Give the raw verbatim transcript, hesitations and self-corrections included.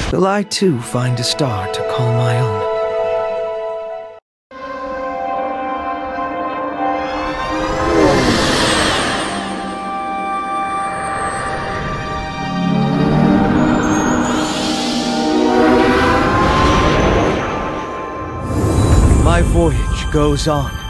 Shall I too find a star to call my own? My voyage goes on.